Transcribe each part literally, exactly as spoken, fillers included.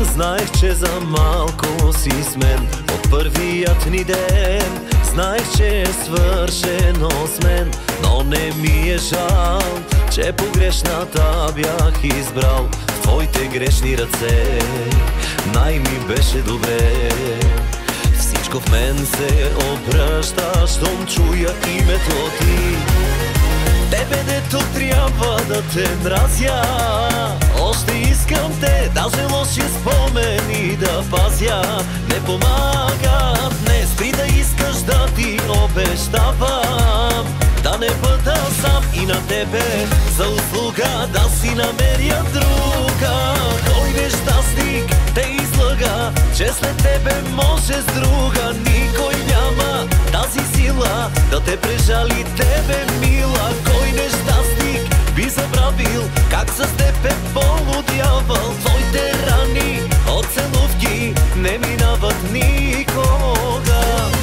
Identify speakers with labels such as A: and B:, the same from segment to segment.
A: Знаех, че за малко си с мен от първият ни ден. Знаех, че е свършено с мен, но не ми е жал, че погрешната бях избрал. В твоите грешни ръце най-ми беше добре. Всичко в мен се обръща, щом чуя името ти. Тебе, дето трябва да те мразя, още искам те, даже лоши спомени да пазя. Не помагат, не спри да искаш да ти обещавам да не бъда сам и на тебе за услуга да си намеря друга. Кой нещастник те излъга, че след тебе може с друга. Никой няма тази сила да те прежали тебе, мила. Кой нещастник би забравил как с теб е полудявал. Твоите рани от целувки не минават никога.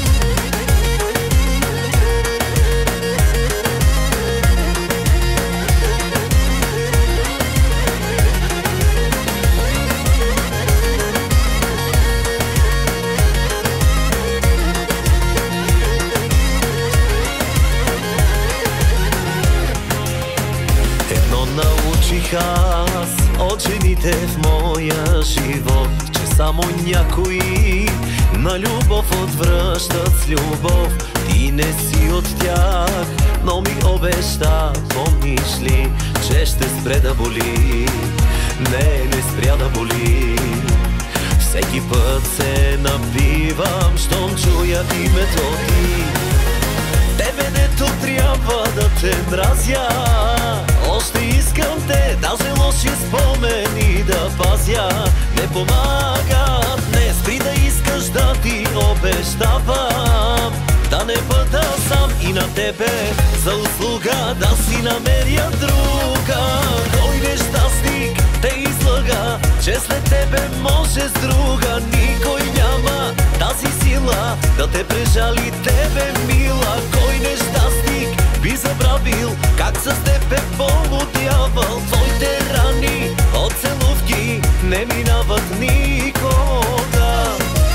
A: Научих аз от жените в моя живот, че само някои на любов отвръщат с любов. Ти не си от тях, но ми обеща, помниш ли, че ще спре да боли. Не, не спря да боли. Всеки път се напивам, щом чуя името ти. Тебе, дето трябва да те мразя, още искам те, даже лоши спомени да пазя. Не помагат, не спри да искаш да ти обещавам да не бъда сам и на тебе за услуга да си намеря друга. Кой нещастник те излъга, че след тебе може с друга. Никой няма тази сила да те прежали тебе, мила. Кой нещастник би забравил как с теб е полудявал. Твоите рани от целувки не минават никога.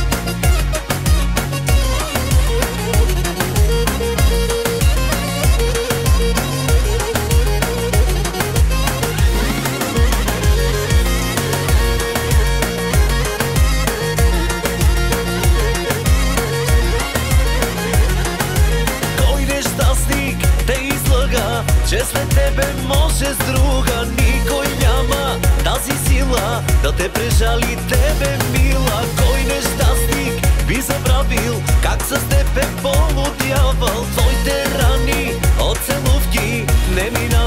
A: Че след тебе може с друга. Никой няма тази сила да те прежали тебе, мила. Кой нещастник би забравил как с теб е полудявал. Твоите рани от целувки не минават